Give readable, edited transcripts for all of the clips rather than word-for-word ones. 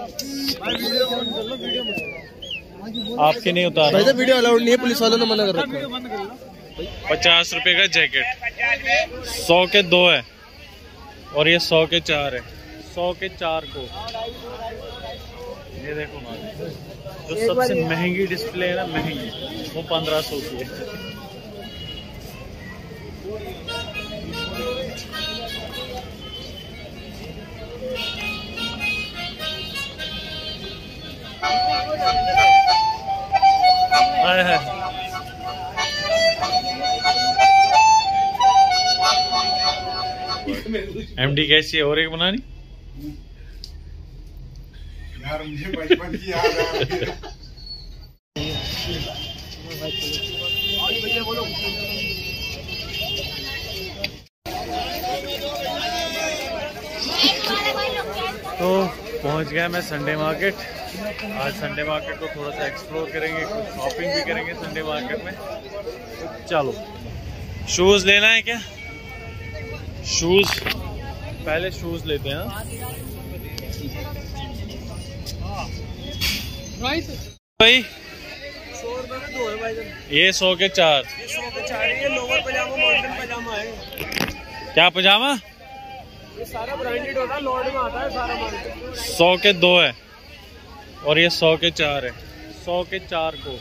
आपके नहीं उतार भाई साहब, वीडियो अलाउड नहीं है, पुलिस वालों ने मना कर रखा है। 50 रुपए का जैकेट, 100 के 2 है और ये 100 के 4 है। 100 के 4 को ये देखो ना, जो सबसे महंगी डिस्प्ले है ना, महंगी, वो 1500 की है। MD कैसी है? और एक बनानी यार, मुझे बचपन की याद है। तो पहुंच गया मैं संडे मार्केट। आज संडे मार्केट को थोड़ा सा एक्सप्लोर करेंगे, कुछ शॉपिंग भी करेंगे संडे मार्केट में। तो चलो, शूज़ लेना है क्या? शूज़, पहले शूज़ लेते हैं। भाई 100 रुपए में 2 है भाई। ये 100 के 4। ये 100 के 4 है। ये लोवर पजामा, मॉडर्न पजामा है। क्या पजामा? ये सारा ब्रांडेड होता है, लॉर्ड में आता है सारा माल। 100 के 2 है और ये 100 के 4 है। 100 के 4 को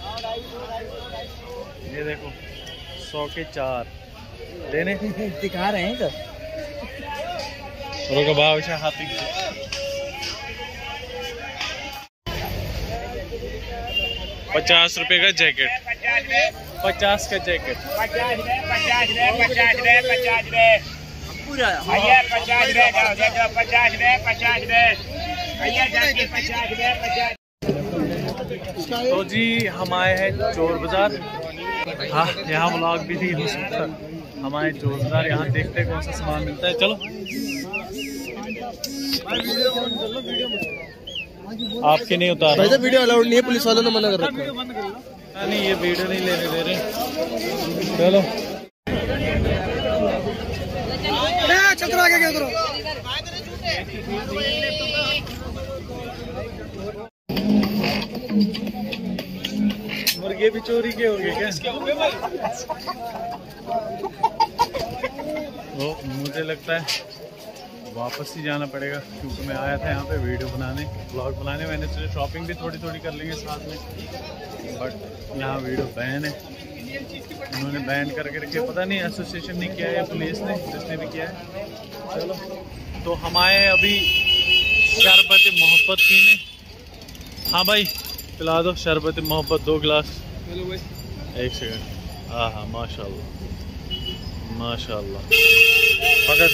ये देखो, 100 के 4 लेने दिखा रहे हैं सर। रोका भाव हाथी। 50 रुपए का जैकेट, 50 का जैकेट, 50 तो जी हम आए हैं चोर बाजार। हाँ, यहाँ ब्लॉग भी थी हो सकता। हम आए चोर बाजार, यहाँ देखते हैं कौन सा सामान मिलता है। चलो, आपके नहीं उतार भाई साहब, वीडियो अलाउड नहीं है, पुलिस वालों ने मना कर रखा है। नहीं, ये वीडियो नहीं लेने दे रहे। चलो, चतरा के क्या करो। मुर्गे भी चोरी के हो गए क्या? वो मुझे लगता है वापस ही जाना पड़ेगा, क्योंकि मैं आया था यहाँ पे वीडियो बनाने, ब्लॉग बनाने। मैंने सोचा शॉपिंग भी थोड़ी थोड़ी कर लेंगे साथ में, बट यहाँ वीडियो बैन है। उन्होंने बैन करके रखे, पता नहीं एसोसिएशन ने किया है या पुलिस ने, जिसने भी किया है। चलो, तो हम आए अभी शरबत मोहब्बत पीने। हाँ भाई, पिला दो शरबत मोहब्बत 2 गिलास। एक सेकंड। हाँ हाँ, माशाल्लाह माशाल्लाह। पकड़।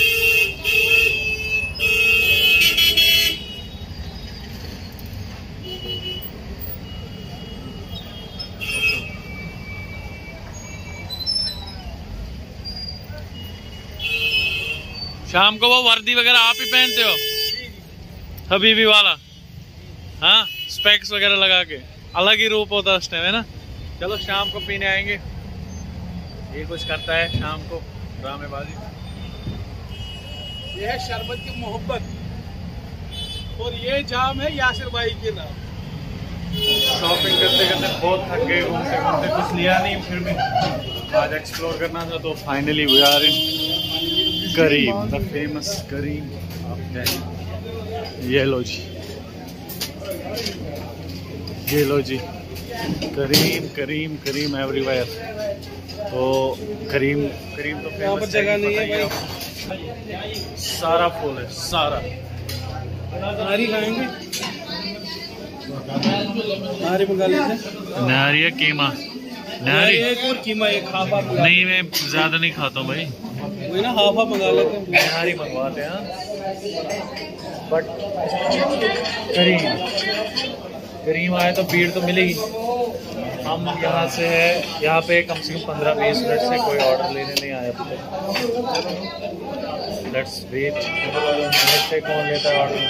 शाम को वो वर्दी वगैरह आप ही पहनते हो, हबीबी वाला? हाँ, स्पेक्स वगैरह लगा के अलग ही रूप होता है उस टाइम, है ना? चलो, शाम को पीने आएंगे। ये कुछ करता है शाम को ड्रामेबाजी। ये है शरबत की मोहब्बत और ये जाम है यासिर भाई के नाम। शॉपिंग करते करते बहुत थक गए, घूमते घूमते कुछ लिया नहीं, फिर भी आज एक्सप्लोर करना था। तो finally we are in Karim, the famous Karim. ये लो जी, ये लो जी, करीम करीम करीम एवरीवेयर। तो करीम करीम तो फेमस जगह नहीं है भाई, सारा फुल है, सारा। नारी खाएंगे, नारी मंगा लेते। नारी है, कीमा, नारी एक और कीमा, एक हाफा नहीं, मैं ज्यादा नहीं खाता हूँ भाई, वही ना, हाफा मंगा लेते हैं। नारी मंगवाते हैं। बट करीम करीम आए तो भीड़ तो मिलेगी। हम यहाँ से है, यहाँ पे कम से कम 15-20 मिनट से कोई ऑर्डर लेने नहीं आया। लेट्स वेट, देखते कौन लेता है ऑर्डर।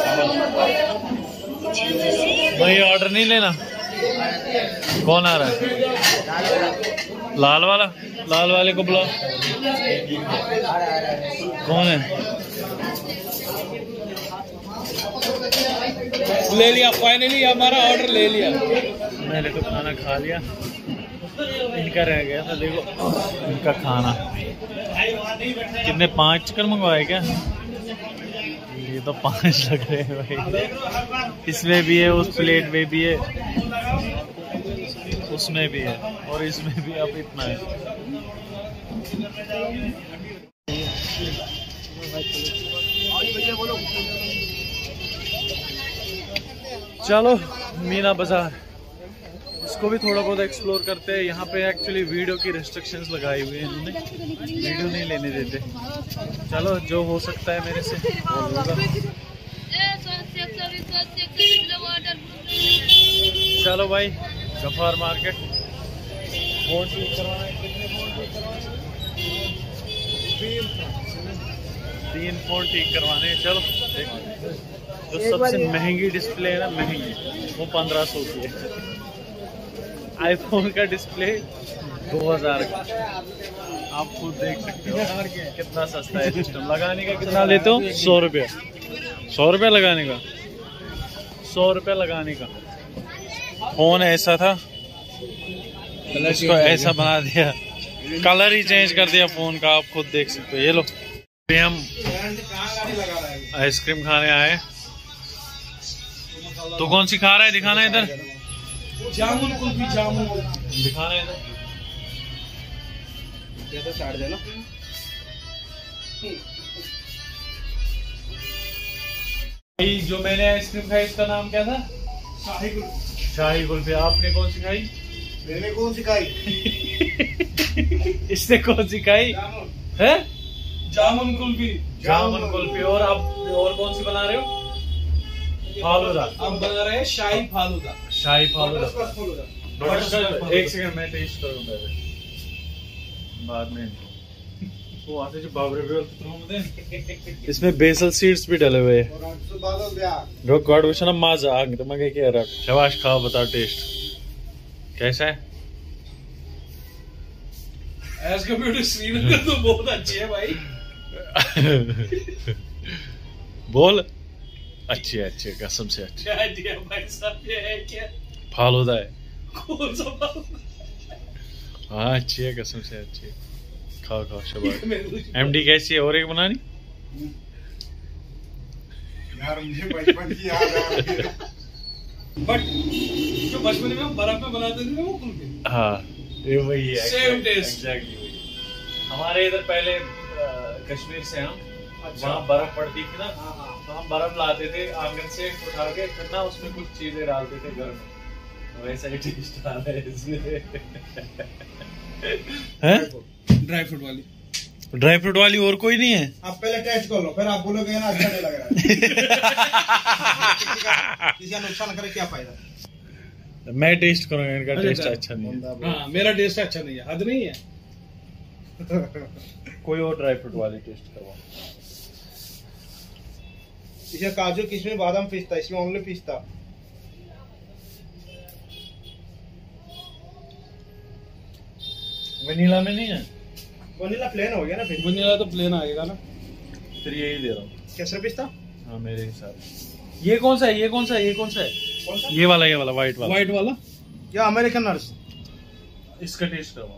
भाई ऑर्डर नहीं लेना? कौन आ रहा है? लाल वाला, लाल वाले को बुलाओ। कौन है? ले लिया फाइनली, हमारा ऑर्डर ले लिया। मैंने तो खाना खा लिया, इनका रह गया था। देखो इनका खाना कितने 5 चिकन मंगवाए क्या? ये तो 5 लग रहे हैं भाई। इसमें भी है, उस प्लेट में भी है, उसमें भी है और इसमें भी। अब इतना है। चलो मीना बाजार, इसको भी थोड़ा बहुत एक्सप्लोर करते हैं। यहाँ पे एक्चुअली वीडियो की रेस्ट्रिक्शंस लगाई हुई है इन्होंने, वीडियो नहीं लेने देते। चलो जो हो सकता है मेरे से वो होगा। चलो भाई गफार मार्केट। फोन ठीक करवाना है, कितने फोन ठीक करवाने? 3 फोन ठीक करवाने हैं। चलो देखो, जो सबसे महंगी डिस्प्ले है ना, महंगी, वो 1500 की है। आईफोन का डिस्प्ले 2000 का। आप खुद देख सकते हो कितना सस्ता है सिस्टम। लगाने का कितना लेते हो? 100 रुपया। 100 रुपया लगाने का, 100 रुपया लगाने का। फोन ऐसा था, इसको ऐसा बना दिया, कलर ही चेंज कर दिया फोन का। आप खुद देख सकते हो। ये लो, हम आइसक्रीम खाने आए। तो कौन सी खा रहा है? दिखाना इधर, जामुन कुल्फी, जामुन दिखाना इधर। तो साइड देना। जो मैंने आइसक्रीम खाई इसका नाम क्या था? शाही कुल्फी। आपने कौन सी खाई? मैंने कौन सी खाई? इसने कौन सी खाई है? जामुन कुल्फी। जामुन कुल्फी। और आप और कौन सी बना रहे हो? फालूदा। अब बना रहे हैं शाही फालूदा। शाही फालूदा। एक सेकंड मैं टेस्ट करूंगा बाद में। वो आते जो बाबरे भी इसमें बेसल सीड्स भी डले हुए हैं। जो गॉड वुशन मजा आ तो मैं क्या रख। शबाश, खाओ, बताओ टेस्ट कैसा है? एज कम्पेयर टू श्रीनगर तो बहुत अच्छी है भाई। बोल। अच्छी है, अच्छी है, कसम से अच्छी। क्या दिया भाई साहब? ये है क्या? फालूदा है। कौन सा फालूदा? हाँ अच्छी है, कसम से अच्छी है। खाओ खाओ शबाश। एमडी कैसी है? और एक बनानी यार, मुझे बचपन की याद आ रही है। बट जो बचपन में हम बर्फ में बनाते थे वो कुल्फी। हाँ ये वही है, सेम टेस्ट। एग्जैक्टली वही। हमारे इधर पहले कश्मीर से हम वहाँ बर्फ पड़ती थी ना, तो हम बर्फ लाते थे आंगन से उठा के, फिर ना उसमें कुछ चीजें डालते थे घर में, वैसा ही टेस्ट आ रहा है इसमें। ड्राई फ्रूट वाली। ड्राई फ्रूट वाली और कोई नहीं है? आप पहले टेस्ट कर लो, फिर आप बोलोगे ना अच्छा नहीं लग रहा है। किसी का नुकसान करे क्या फायदा? मैं टेस्ट करूंगा, इनका टेस्ट अच्छा नहीं है। हाँ मेरा टेस्ट अच्छा नहीं है, हद नहीं है। कोई और ड्राई फ्रूट वाली टेस्ट करवाओ। इसमें काजू, किशमिश, बादाम, पिस्ता, इसमें ओनली पिस्ता। वनीला में नहीं है? वनीला प्लेन हो गया ना फिर। वनीला तो प्लेन आएगा ना। फिर यही दे रहा हूँ। केसर पिस्ता। हाँ मेरे हिसाब से। ये कौन सा है? ये कौन सा है? ये कौन सा है? कौन सा? ये वाला व्हाइट वाला। व्हाइट वाला या अमेरिकन नट्स? इसका टेस्ट करवाओ।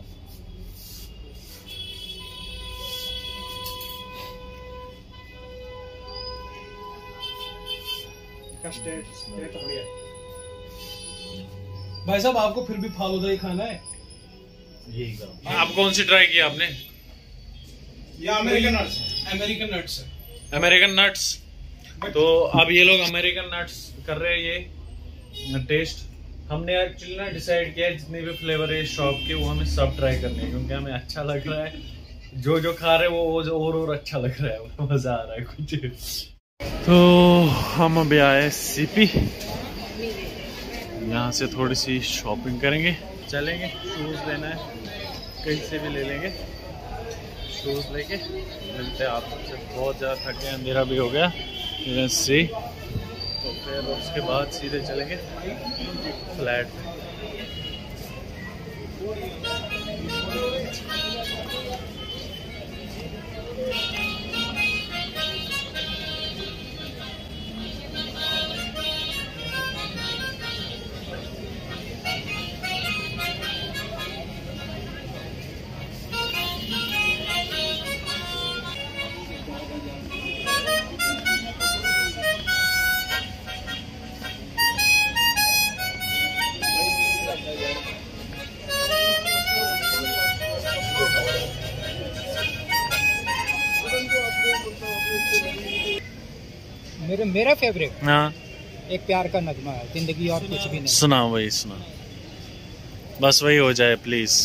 भाई साहब आपको फिर भी फालूदा ही खाना है? यही करो। आप कौन सी ट्राई किया आपने? या American nuts. American nuts. American nuts. तो अब ये लोग अमेरिकन नट्स कर रहे हैं ये टेस्ट। हमने एक्चुअली ना डिसाइड किया है जितने भी फ्लेवर है इस शॉप के वो हमें सब ट्राई करने हैं, क्योंकि हमें अच्छा लग रहा है। जो जो खा रहे हैं वो और अच्छा लग रहा है, मजा आ रहा है कुछ। तो हम अभी आए सीपी, यहाँ से थोड़ी सी शॉपिंग करेंगे, चलेंगे। शूज़ लेना है, कहीं से भी ले लेंगे। शूज़ लेके मिलते हैं आप सबसे। बहुत ज़्यादा थके, अंधेरा भी हो गया से, तो फिर उसके बाद सीधे चलेंगे फ्लैट पे। मेरा फेवरेट हाँ एक प्यार का नगमा है, जिंदगी और कुछ भी नहीं। सुना वही सुना, बस वही हो जाए please.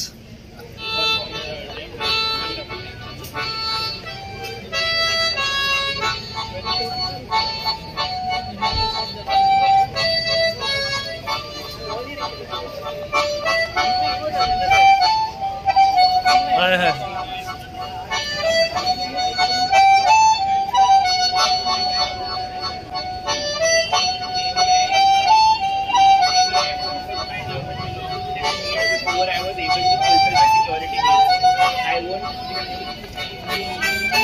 I was able to fulfill my security needs. I won't